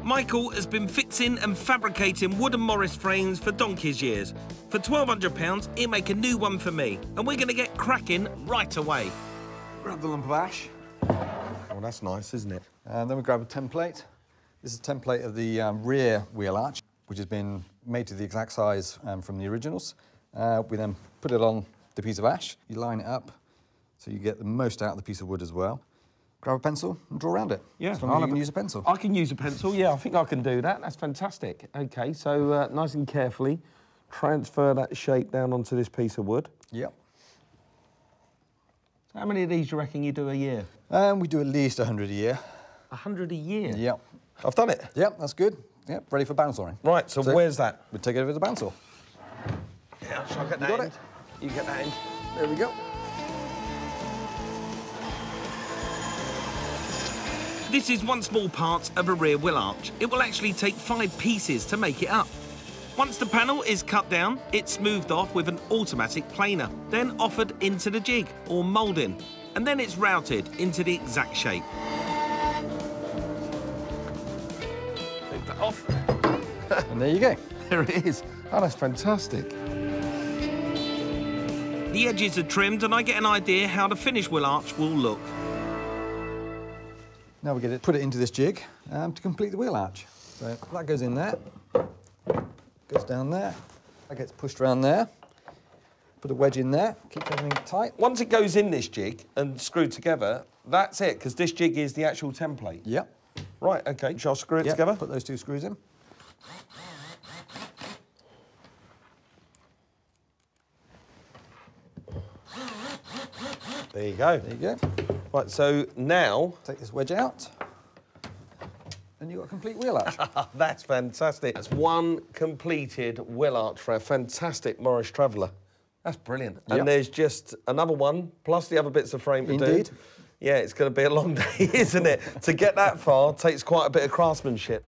Michael has been fixing and fabricating wooden Morris frames for donkey's years. For £1,200, he'll make a new one for me, and we're going to get cracking right away. Grab the lump of ash. Oh, that's nice, isn't it? And then we grab a template. This is a template of the rear wheel arch, which has been made to the exact size from the originals. We then put it on the piece of ash. You line it up so you get the most out of the piece of wood as well. Grab a pencil and draw around it. Yeah, as long as you can use a pencil. I can use a pencil, yeah, I think I can do that. That's fantastic. OK, so nice and carefully transfer that shape down onto this piece of wood. Yep. So how many of these do you reckon you do a year? We do at least 100 a year. 100 a year? Yep. I've done it? Yep, that's good. Yep, ready for bounce sawing. Right, so where's that? We take it over to the bounce saw. Yeah, shall I get that got end? You get that end. There we go. This is one small part of a rear wheel arch. It will actually take 5 pieces to make it up. Once the panel is cut down, it's smoothed off with an automatic planer, then offered into the jig, or moulding, and then it's routed into the exact shape. Take that off. And there you go. There it is. Oh, that's fantastic. The edges are trimmed, and I get an idea how the finished wheel arch will look. Now we put it into this jig to complete the wheel arch. So that goes in there, goes down there, that gets pushed around there, put a wedge in there, keep everything tight. Once it goes in this jig and screwed together, that's it, because this jig is the actual template. Yep. Right, OK, shall I screw it together? Put those 2 screws in. There you go. There you go. Right, so now... Take this wedge out, and you've got a complete wheel arch. That's fantastic. That's one completed wheel arch for a fantastic Morris Traveller. That's brilliant. Yep. And there's just another one, plus the other bits of frame to do. Indeed. Yeah, it's going to be a long day, isn't it? To get that far takes quite a bit of craftsmanship.